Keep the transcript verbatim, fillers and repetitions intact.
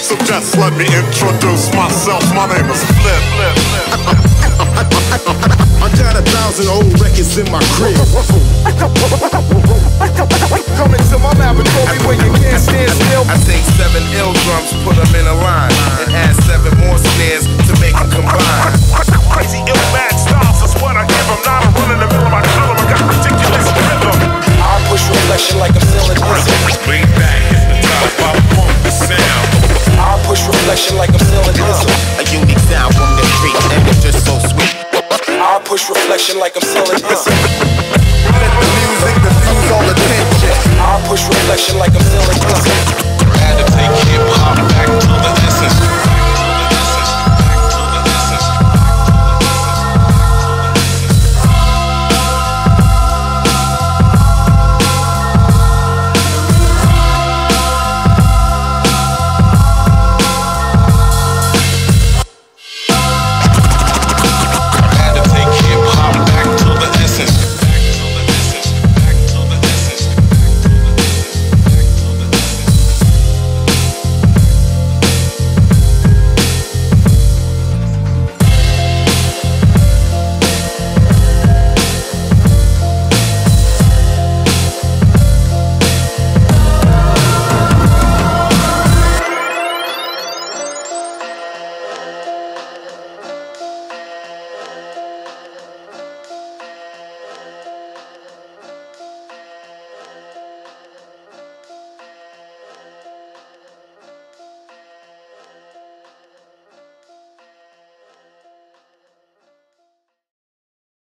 So just let me introduce myself. My name is Flip. I got a thousand old records in my crib. Come into my laboratory where you can't stand still. I take seven ill drums, put them in a line, and add seven more snares to make them combine. Crazy ill mad styles is what I give them. Not a run in the middle of my drill, I got ridiculous rhythm. I push reflection like I'm still in this. Way back is the top, I pump the sound. I push reflection like I'm still in this. A unique sound from the street, and it's just so sweet. I push reflection like I'm still